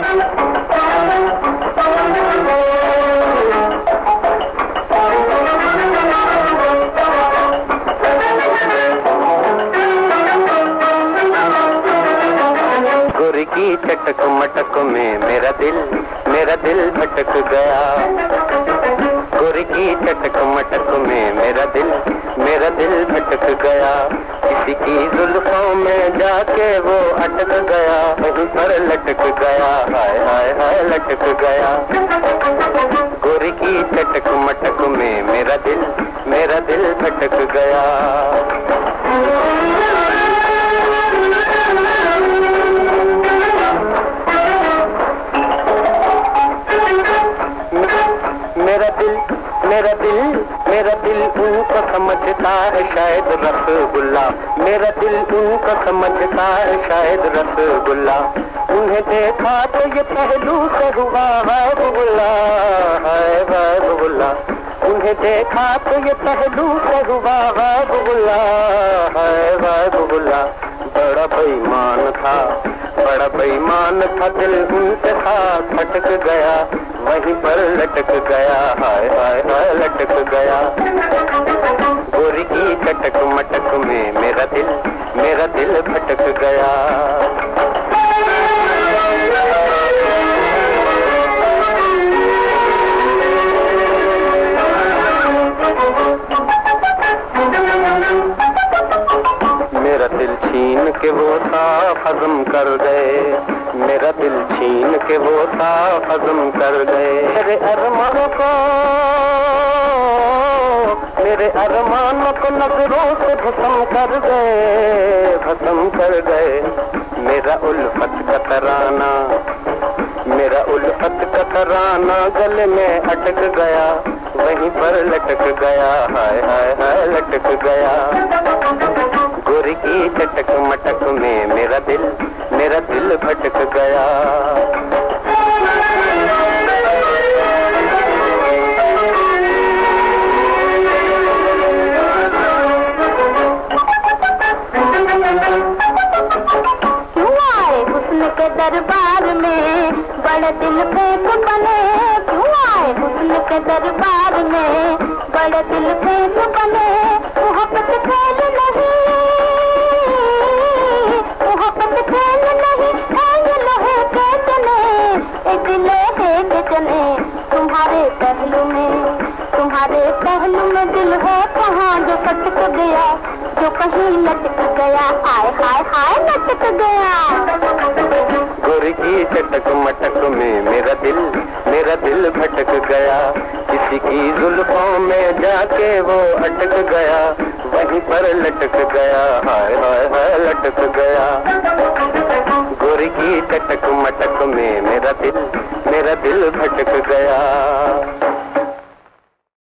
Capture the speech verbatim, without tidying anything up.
गोरी की चटक मटक में मेरा दिल मेरा दिल भटक गया। गोरी की चटक मटक में मेरा दिल मेरा दिल भटक गया। किसी की जुल्फों में जाके वो अटक गया, वहीं पर लटक गया, हाय हाय हाय लटक गया। गोरी की चटक मटक में मेरा दिल मेरा दिल भटक गया। मेरा दिल मेरा दिल मेरा दिल उनको समझता है शायद रसगुल्ला। मेरा दिल उनको समझता है शायद रसगुल्ला। उन्हें देखा तो ये पहलू से हुआ है बबुल्ला, है बबुल्ला। उन्हें देखा तो ये पहलू से हुआ है बबुल्ला, है बबुल्ला। बड़ा बेईमान था बड़ा बेईमान था दिल उनसे साथ भटक गया, वहीं पर लटक गया, हाय हाय हाय लटक गया। गोरी की चटक मटक में मेरा दिल मेरा दिल भटक गया। मेरा दिल छीन के वो साफ हजम कर गए, मेरा दिल छीन के वो साफ हजम कर गए। मेरे अरमानों को मेरे अरमानों को नजरों से भस्म कर गए, भस्म कर गए। मेरा उल्फत का तराना मेरा उल्फत का तराना गले में अटक गया, वहीं पर लटक गया, हाय हाय हाय लटक गया। गोरी की चटक मटक में मेरा दिल मेरा दिल भटक गया। क्यों आए हुस्न के दरबार में बड़े दिल फेंक बने, क्यों आए हुस्न के दरबार में बड़े दिल फेंक बने। मोहब्बत खेल नहीं मोहब्बत खेल नहीं है ये लोहे के चने, एक लोहे के चने। तुम्हारे पहलू में तुम्हारे पहलू में दिल है कहाँ जो कटक गया, जो कहीं लटक गया, आय हाय हाय लटक गया। गोरी की चटक मटक में मेरा दिल मेरा दिल भटक गया। किसी की जुल्फों में जाके वो अटक गया, वहीं पर लटक गया, हाय हाय हाय लटक गया। गोरी की चटक मटक में मेरा दिल